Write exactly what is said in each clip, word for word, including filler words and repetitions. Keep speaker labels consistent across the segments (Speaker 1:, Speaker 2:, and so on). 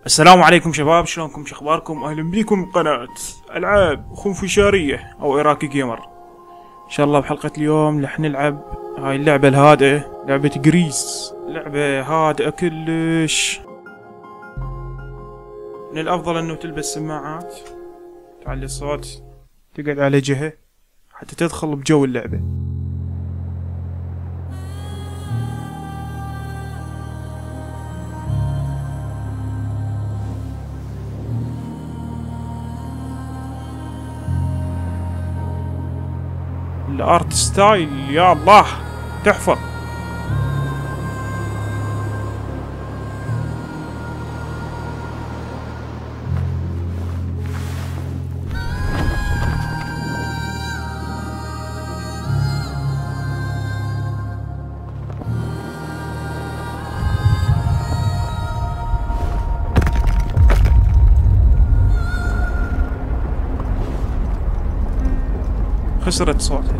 Speaker 1: السلام عليكم شباب، شلونكم؟ شو اخباركم؟ اهلا بيكم بقناة العاب خنفشارية او عراقي جيمر. ان شاء الله بحلقة اليوم رح نلعب هاي اللعبة الهادئة، لعبة جريس. لعبة هادئة كلش. من الافضل انه تلبس سماعات تعلي الصوت، تقعد على جهة حتى تدخل بجو اللعبة. الارت ستايل يا الله تحفة. خسرت صوتها.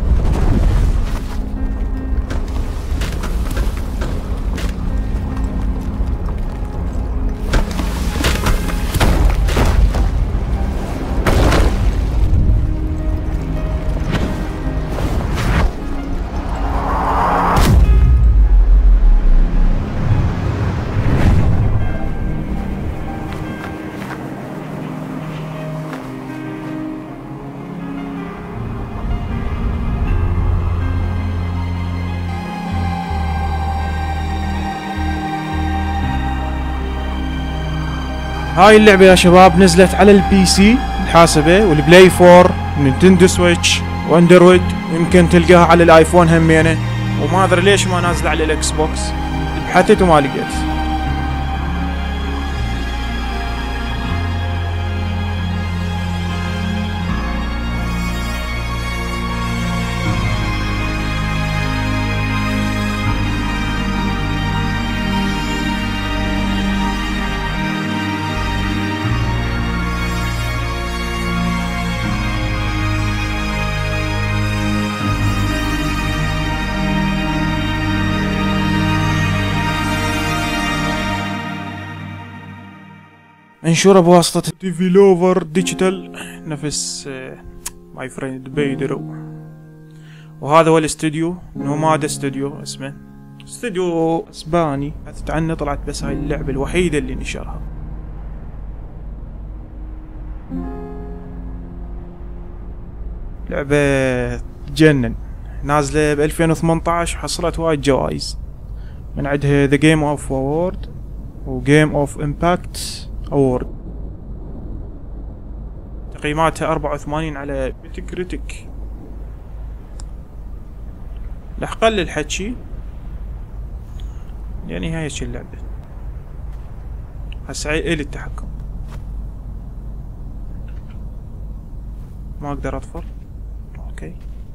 Speaker 1: هاي اللعبة يا شباب نزلت على البي سي الحاسبة والبلاي فور، نينتندو سويتش واندرويد، يمكن تلقاها على الايفون همينه، وما ادري ليش ما نازلة على الاكس بوكس. بحثت وما لقيت. منشورة بواسطة ديفلوبر ديجيتال نفس ماي فريند بيدرو. وهذا هو الاستوديو، نوماد استوديو اسمه، استوديو اسباني. حثت عنه طلعت بس هاي اللعبة الوحيدة اللي نشرها. لعبة تجنن، نازلة ب ألفين وثمانية عشر، حصلت وايد جوائز، من عندها ذا جيم اوف اوورد وجيم اوف امباكت أورد. تقييماتها أربعة وثمانين على ميتاكريتيك. رح قلل الحكي يعني هاي هيك اللعبة. هسه إلي التحكم، ما أقدر أطفر. أوكي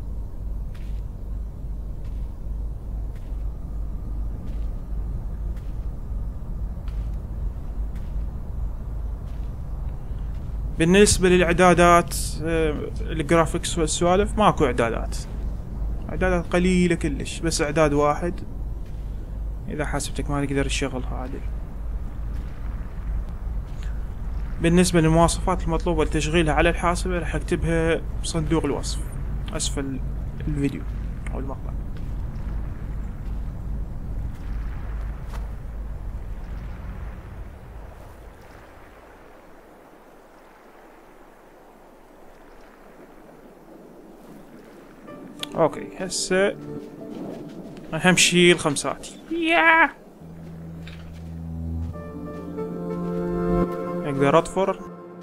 Speaker 1: بالنسبة للإعدادات، الجرافيكس والسوالف ماكو إعدادات، إعدادات قليلة كلش، بس إعداد واحد إذا حاسبتك ما تقدر تشغلها عادل. بالنسبة للمواصفات المطلوبة لتشغيلها على الحاسبة راح أكتبها بصندوق الوصف أسفل الفيديو أو المقطع. اوكي هسه اهم شي الخمسات. يا اقدر اطفر.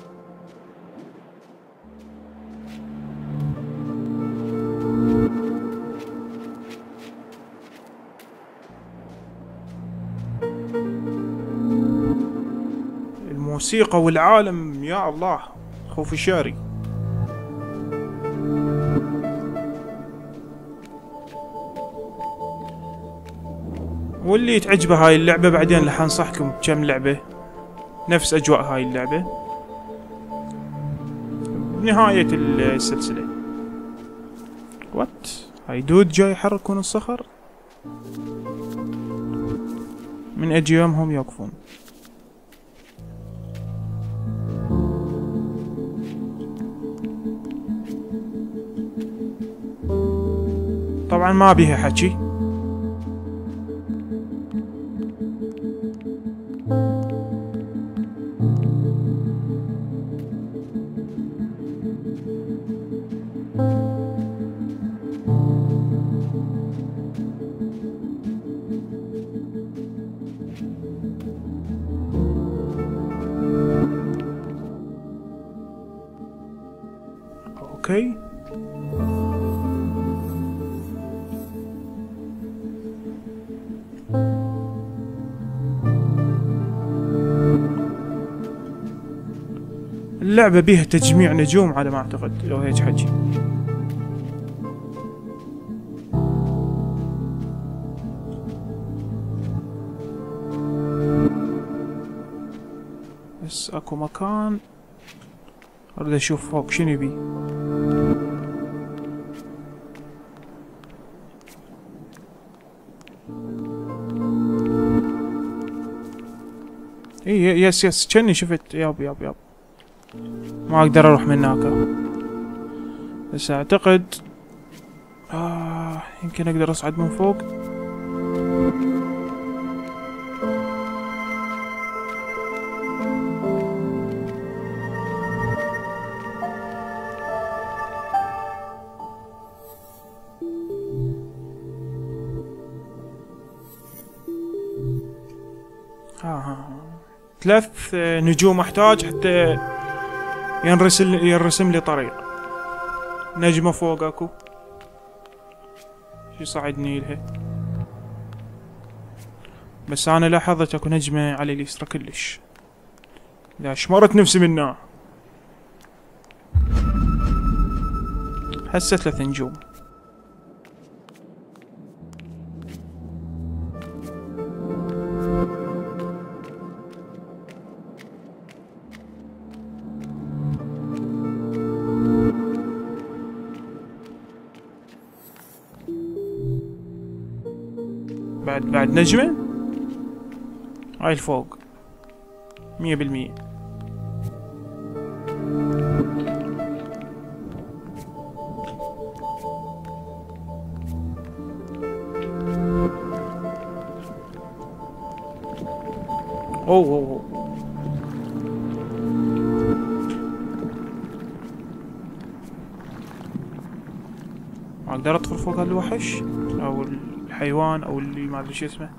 Speaker 1: الموسيقى والعالم يا الله خنفشاري. واللي تعجبه هاي اللعبة بعدين رح انصحكم بكم لعبة نفس اجواء هاي اللعبة بنهاية السلسلة. وات هاي دود جاي يحركون الصخر. من اجي يومهم يوقفون. طبعا ما بيها حكي. اوكي اللعبة بيها تجميع نجوم على ما اعتقد لو هيك حكي. بس اكو مكان اريد اشوف فوق شنو بي. اي يس يس كني شفت. ياب ياب ياب ما اقدر اروح من هناك، بس اعتقد آه يمكن اقدر اصعد من فوق. ها ها ثلاث نجوم احتاج حتى ينرسل يرسم لي طريق. نجمة فوق اكو شي صعدني لها، بس انا لاحظت اكو نجمة على اليسرى كلش، لا شمرت نفسي منها. هسه ثلاث نجوم. بعد بعد نجمة هاي الفوق مية بالمية. اوه اوه ما اقدر ادخل فوق هالوحش او الحيوان او اللي ما ادري شو اسمه.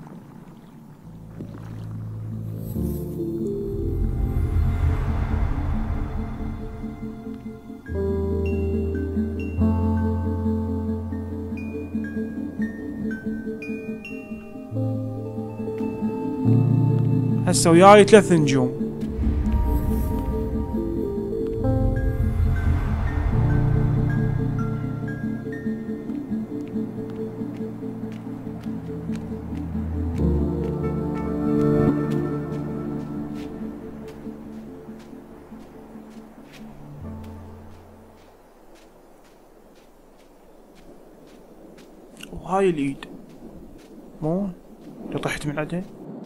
Speaker 1: هسه وياي ثلاث نجوم. وهاي الايد مو اللي طحت من عندها.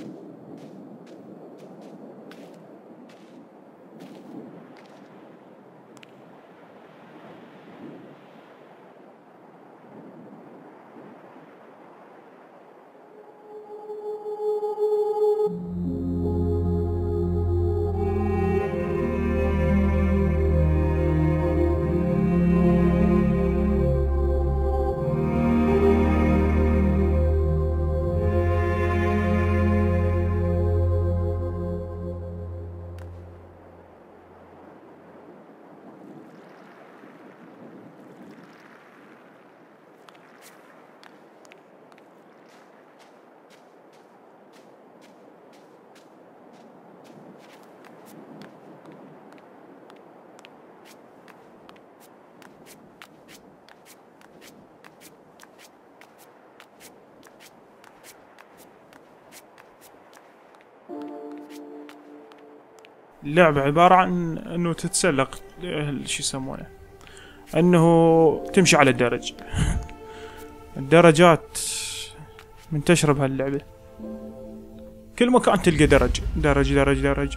Speaker 1: اللعبة عبارة عن انه تتسلق شو يسمونه، انه تمشي على الدرج. الدرجات منتشرة بهاللعبة، كل مكان تلقى درج درج درج درج.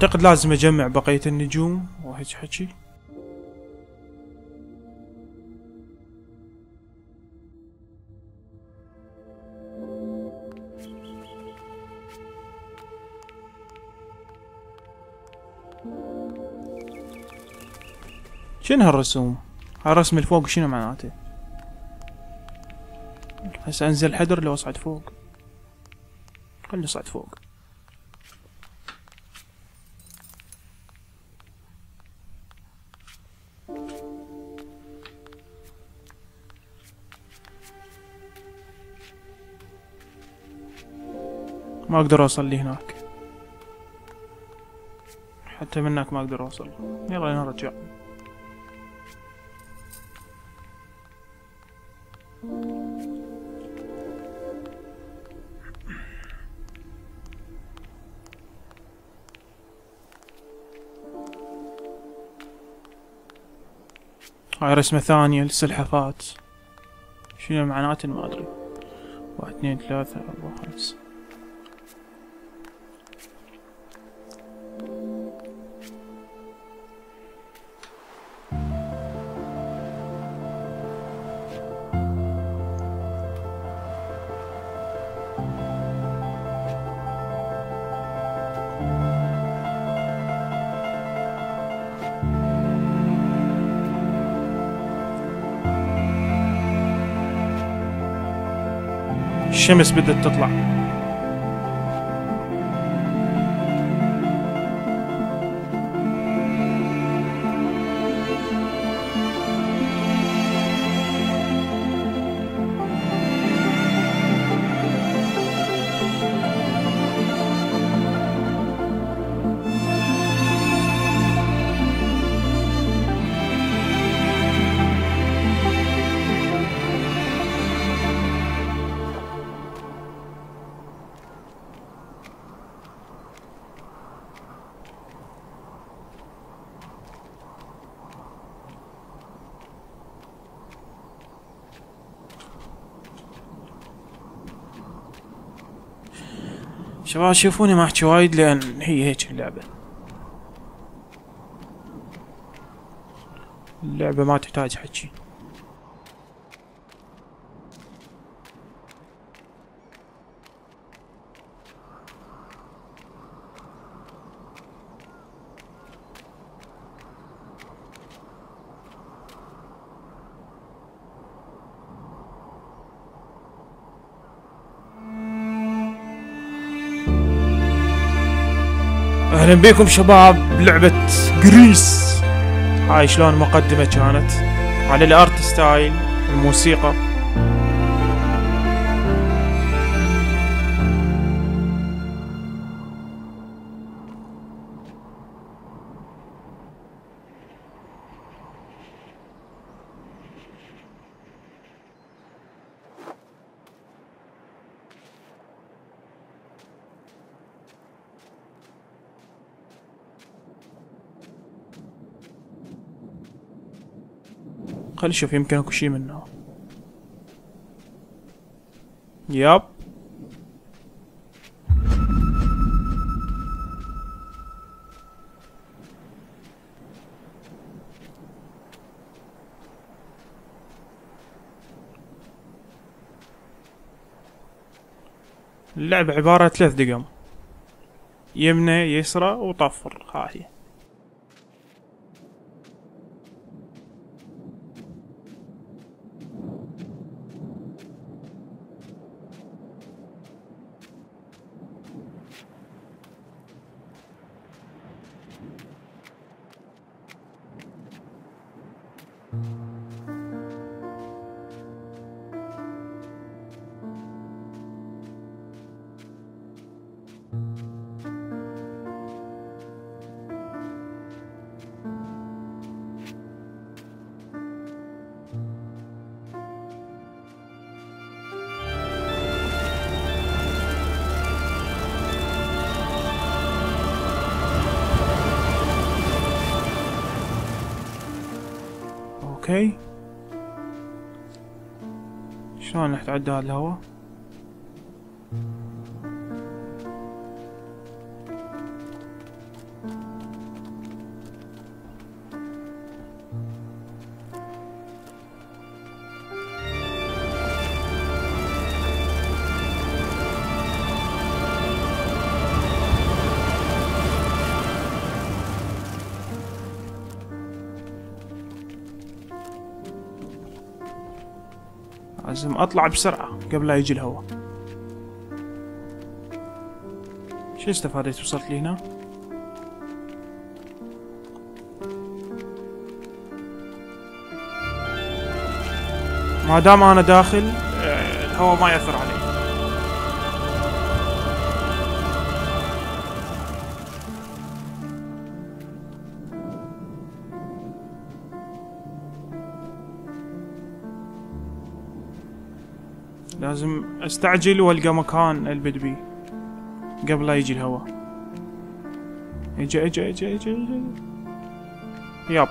Speaker 1: اعتقد لازم اجمع بقية النجوم وهيك حكي. شنو هالرسوم؟ هالرسم الفوق شنو معناته؟ هسه انزل حدر لو اصعد فوق. خلني اصعد فوق. ما اقدر اوصل لي هناك، حتى منك ما اقدر اوصل. يلا نرجع. هاي رسمة ثانية للسلحفات، شنو معناته ما ادري. واحد اثنين ثلاثة أربعة خمسة. الشمس بدت تطلع. شباب شوفوني ما احكي وايد لان هي هيك اللعبة. اللعبة ما تحتاج حكي. اهلا بكم شباب بلعبة جريس. هاي شلون مقدمة كانت على الارت ستايل الموسيقى. خلي نشوف يمكن اكو شي منه. ياب اللعبة عبارة ثلاث دقم، يمنى يسرى وطفر. هاي اوكي. شلون نتعدى هذا الهواء؟ لازم اطلع بسرعة قبل لا يجي الهواء. شو استفاديت وصلت لي هنا؟ ما دام انا داخل الهواء ما يأثر علي. لازم استعجل والقى مكان البد بيه قبل لا يجي الهواء. اجا اجا اجا اجا اجا ياب.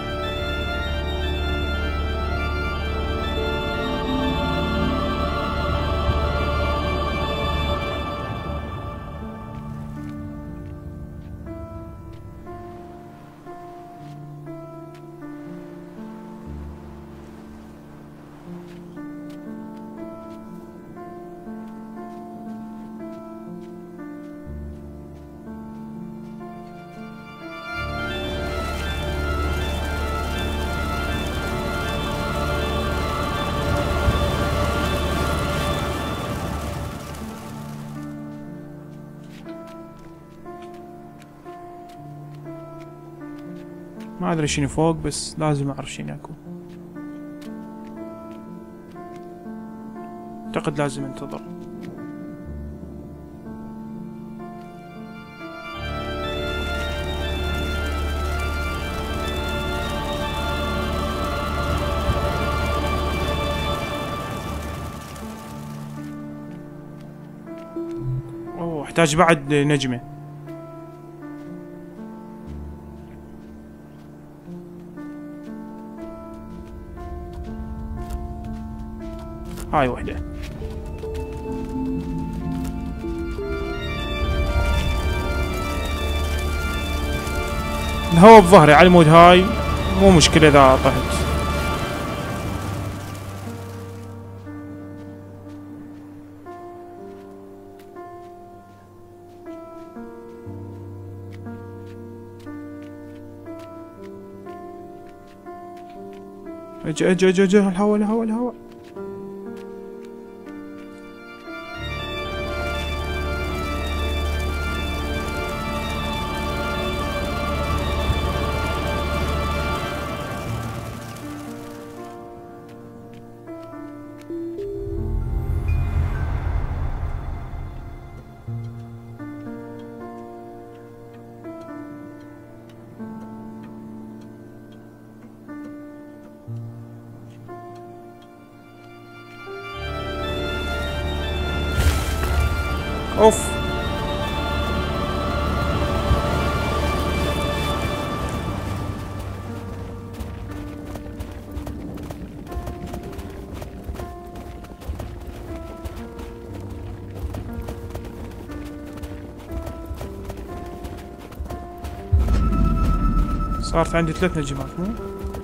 Speaker 1: ما ادري شنو فوق بس لازم اعرف شنو اكو. اعتقد لازم انتظر. اوه احتاج بعد نجمة. هاي وحدة. الهواء بظهري على المود هاي مو مشكلة اذا طحت. اجا اجا اجا اجا الهواء الهواء الهواء. اوف صارت عندي ثلاث نجمات مو؟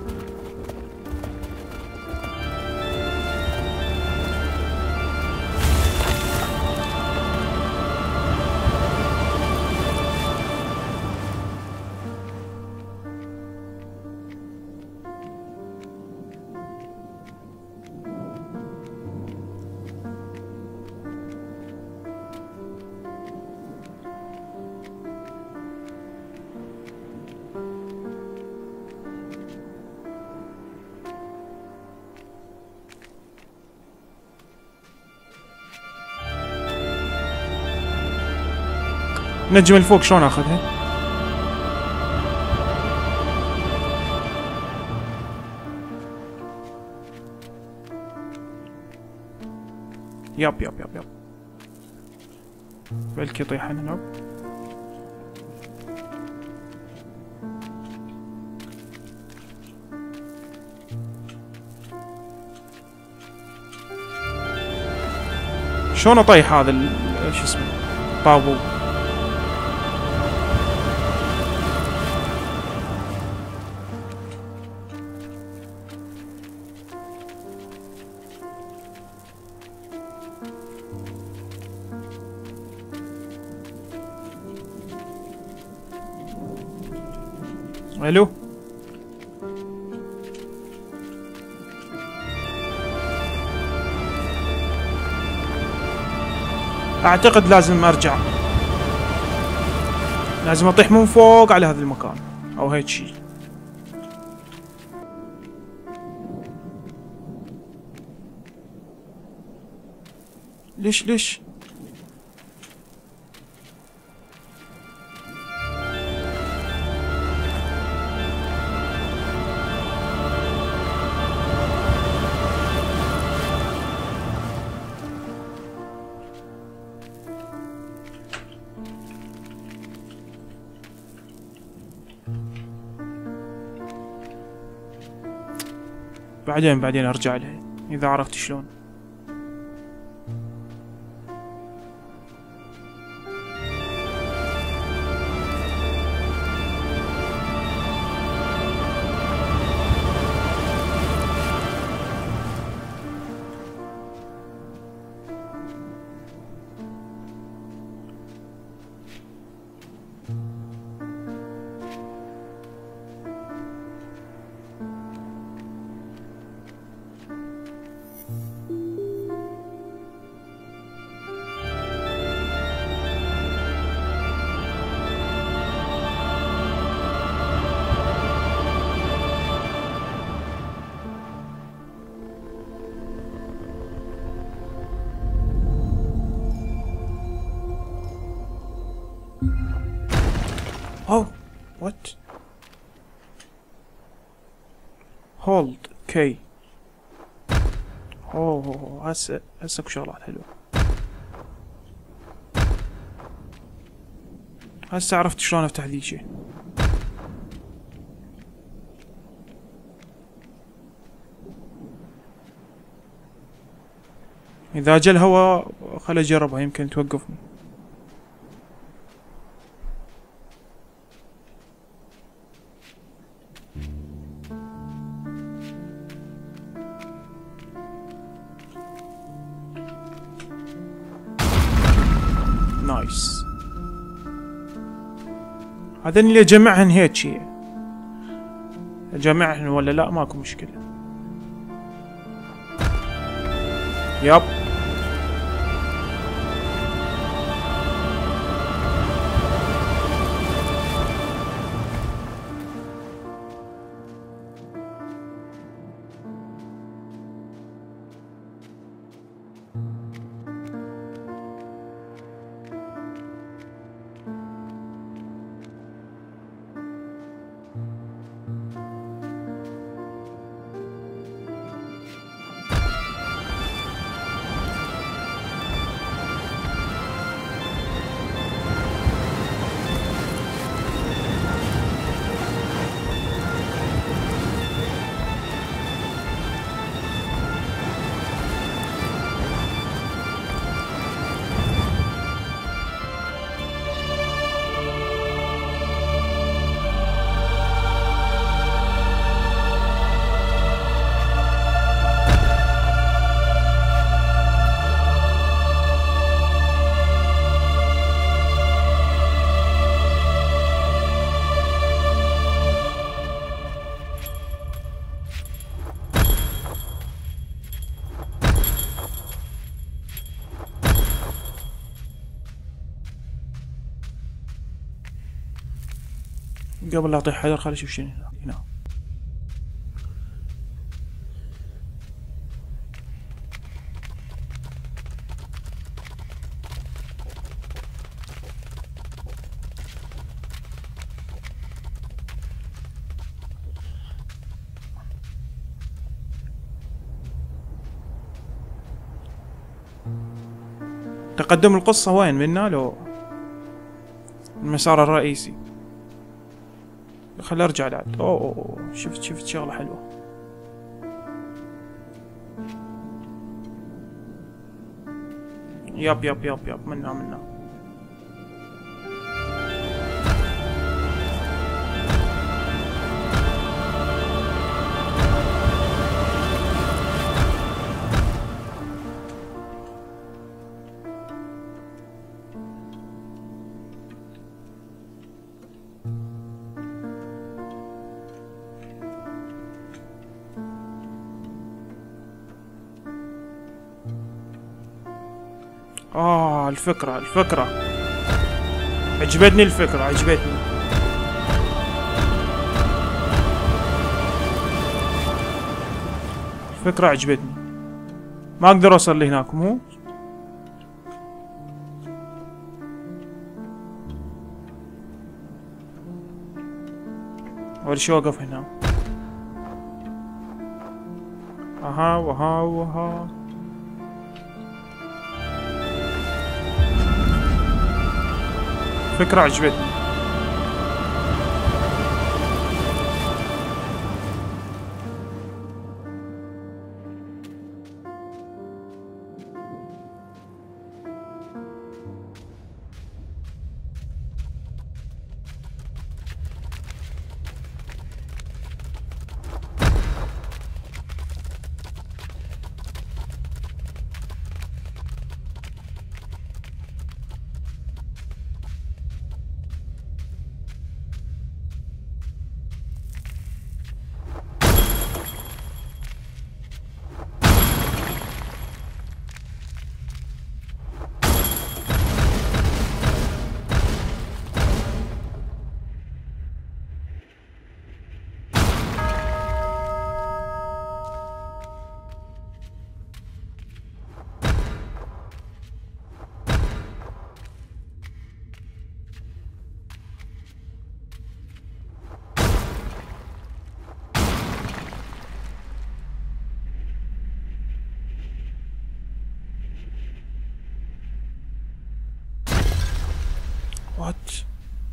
Speaker 1: نجم الفوق شلون اخذها؟ ياب ياب ياب ياب بلكي يطيح هنا. نوب شلون اطيح هذا شو اسمه طابو؟ الو اعتقد لازم ارجع، لازم اطيح من فوق على هذا المكان او هيك شيء. ليش ليش بعدين بعدين ارجع لها اذا عرفت شلون. Oh, what? Hold K. اوه هسه هسه اكو شغلات حلوة. هسه عرفت شلون افتح ذي شي. اذا جا الهوا خل اجربها يمكن توقفني. نايس. هذين اللي اجمعهن هيك شي. اجمعهن ولا لا ماكو مشكلة. ياب. قبل لا اطيح حجر خليني اشوف شنو هنا. تقدم القصة وين منا لو المسار الرئيسي. خل ارجع لعد. اوه, أوه, أوه. شفت شفت شغلة حلوة. ياب ياب ياب ياب منا منا. اه الفكرة الفكرة عجبتني، الفكرة عجبتني. الفكرة عجبتني. ما اقدر اوصل لهناك مو؟ اول شي اوقف هنا. اها وها وها. فكرة عجبتني. وات؟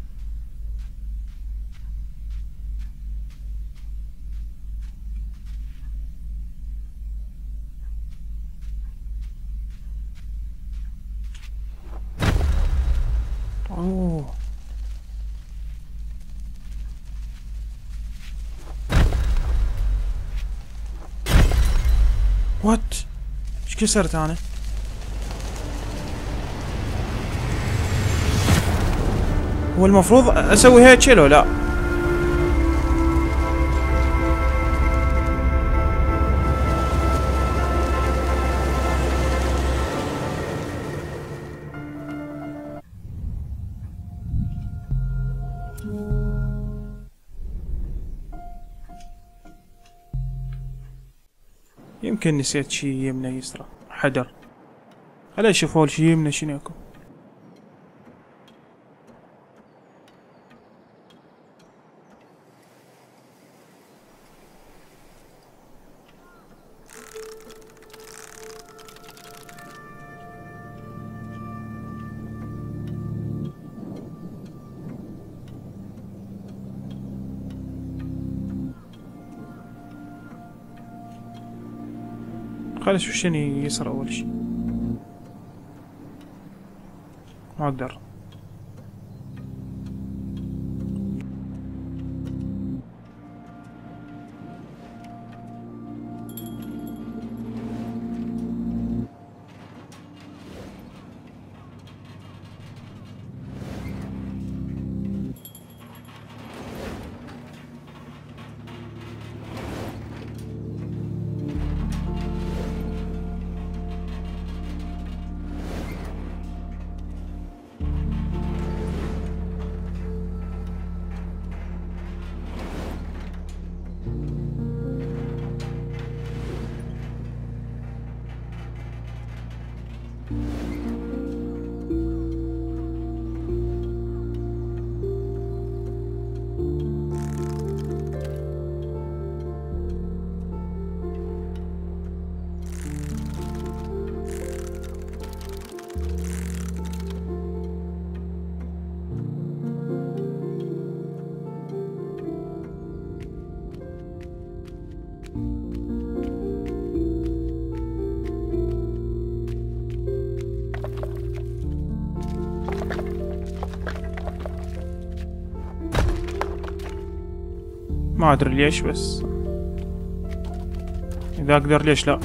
Speaker 1: اوه وات؟ ايش كسرت انا؟ هو المفروض اسوي هيك لو لا؟ يمكن نسيت شي يمنى يسرى حدر. خلينا نشوف اول شي يمنى شنو يكون. خلينا نشوف شنو يسرى اول شي. ما اقدر. ما ادري ليش بس اذا اقدر ليش لا.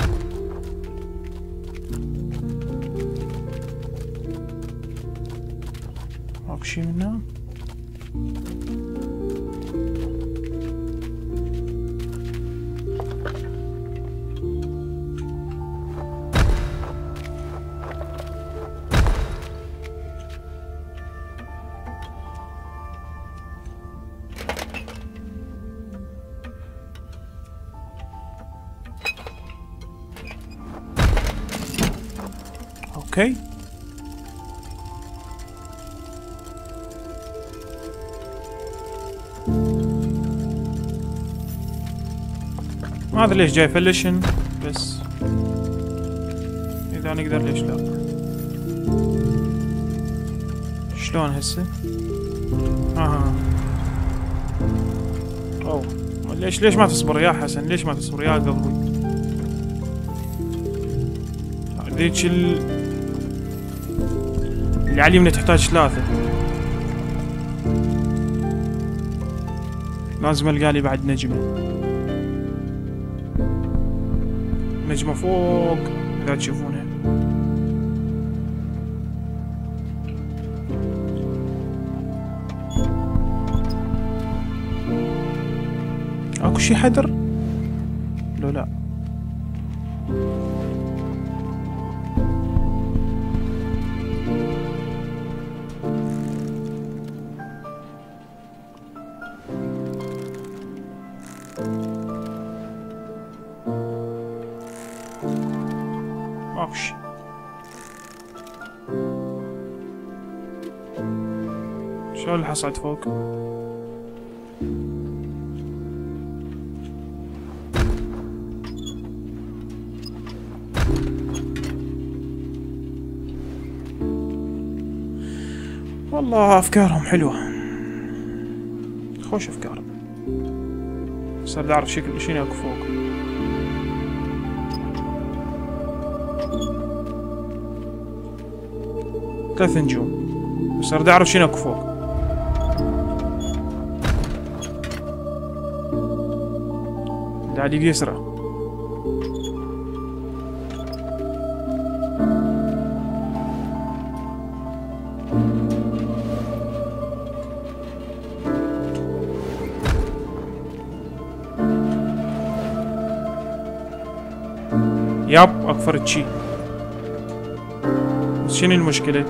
Speaker 1: ماكو شي منها. اوكي. ما ادري ليش جاي فلشن بس اذا نقدر ليش لا. شلون هسه؟ اها اوه ليش ليش ما تصبر يا حسن؟ ليش ما تصبر يا قلبي؟ ذيك ال... اللي على اليمنى تحتاج ثلاثة. لازم القى لي بعد نجمة. نجمة فوق اذا تشوفونها. اكو شي حدر؟ لو لا ماكو شي. شلون اللي حصلت فوق؟ والله افكارهم حلوة، خوش افكار. بس بدي اعرف شكل شنو اكو فوق. ثلاث نجوم بس بدي اعرف شنو اكو فوق. دالي بيسرى. ياب اكفرت شي. بس شنو المشكلة؟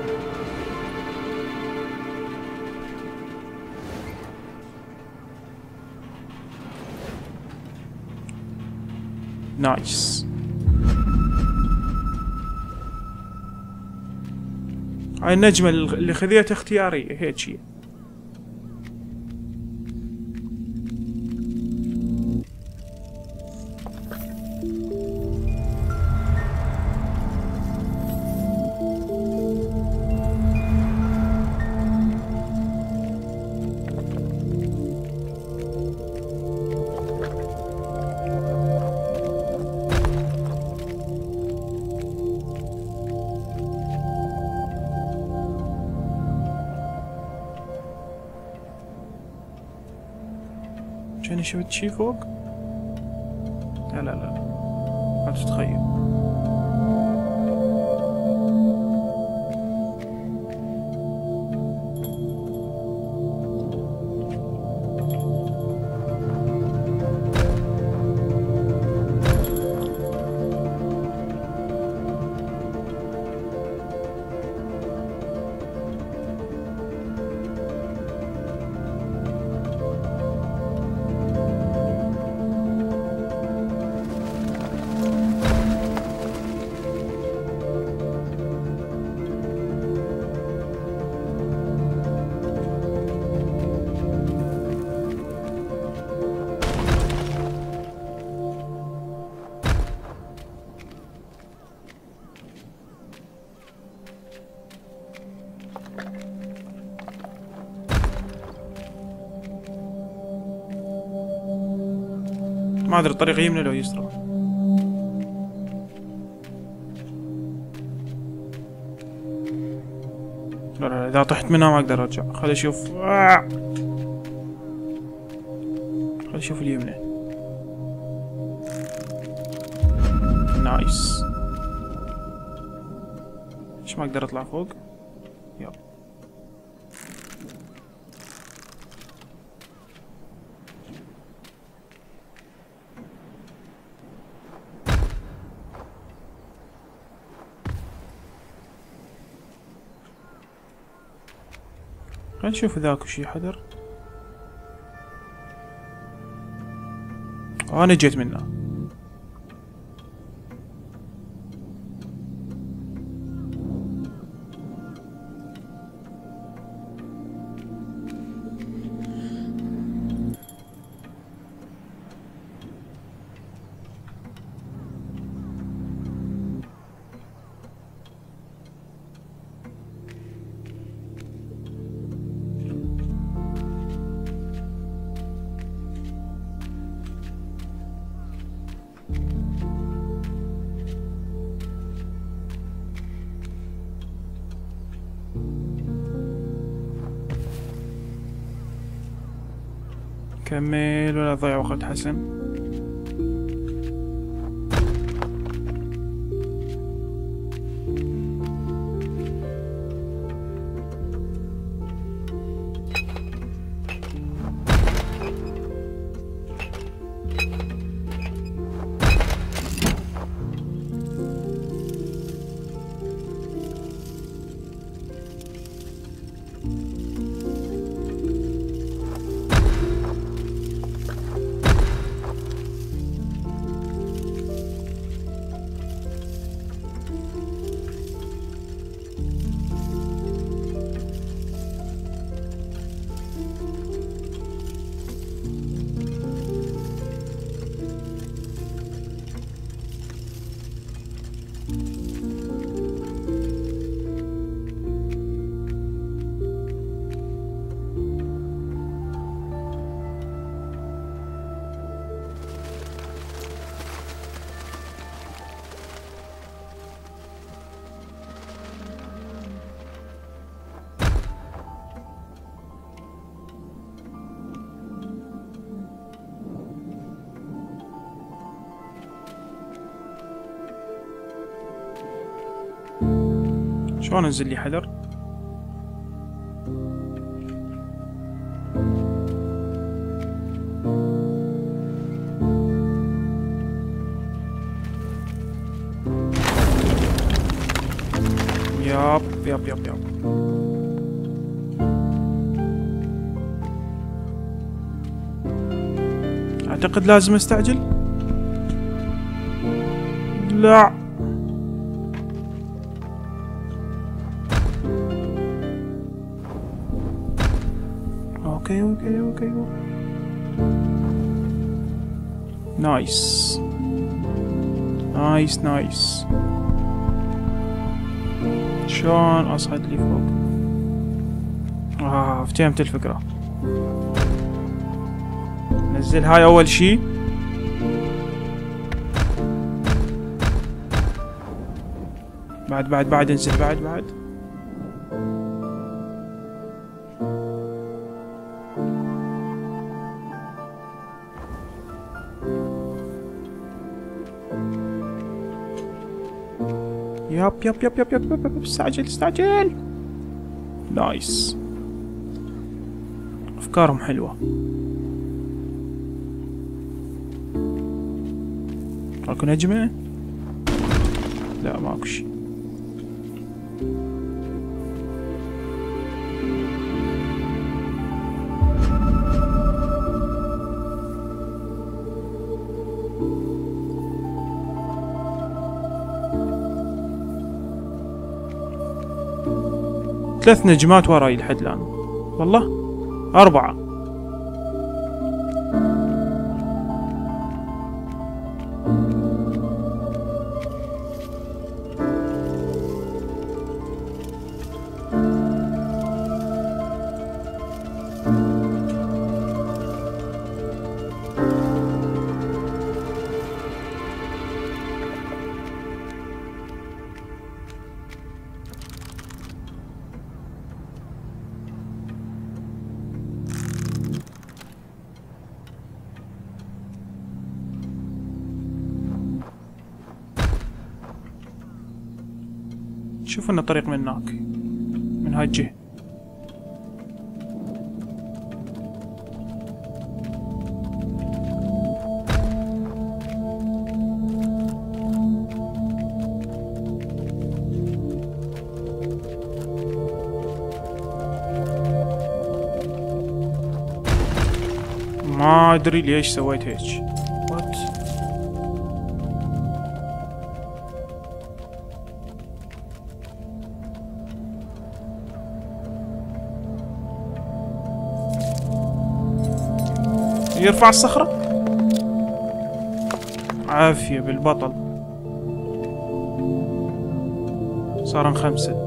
Speaker 1: نايس. هاي النجمة اللي خذيتها اختيارية هيك شي. كاني شفت شي فوق؟ لا لا لا ما تتخيل. ما ادري الطريق يمنى لو يسرى. لا لا اذا طحت منها ما اقدر ارجع. خلي اشوف. آه. خلي اشوف اليمنى. نايس. ليش ما اقدر اطلع فوق؟ يلا خلينا نشوف اذا اكو شي حذر. انا جيت منه. كمل ولا تضيع وقت حسن. شلون انزل لي حذر؟ ياب ياب ياب ياب. اعتقد لازم استعجل. لا اوكي اوكي اوكي نايس نايس نايس. شلون اصعد لي فوق؟ اه فهمت الفكرة. نزل هاي اول شي. بعد بعد بعد انزل بعد بعد. ياب ياب ياب ياب ياب ياب. استعجل استعجل. نايس. افكارهم حلوة. اكو نجمة؟ لا ماكو شي. ثلاث نجمات وراي لحد الآن. والله أربعة. شوف لنا طريق من هناك، من هاي الجهة. ما ادري ليش سويت هيك. وات يرفع الصخرة. عافية بالبطل. صارن خمسة.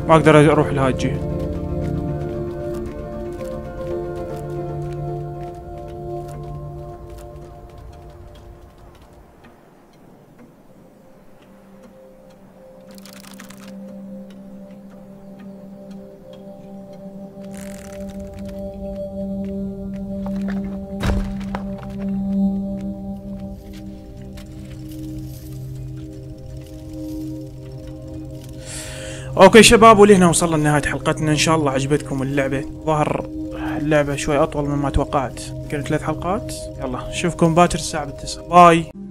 Speaker 1: ما اقدر اروح لهاي الجهة. اوكي شباب، ولهنا وصلنا لنهاية حلقتنا. ان شاء الله عجبتكم اللعبة. ظهر اللعبة شوي اطول مما توقعت، يمكن ثلاث حلقات. يلا اشوفكم باكر الساعة بالتسعة. باي.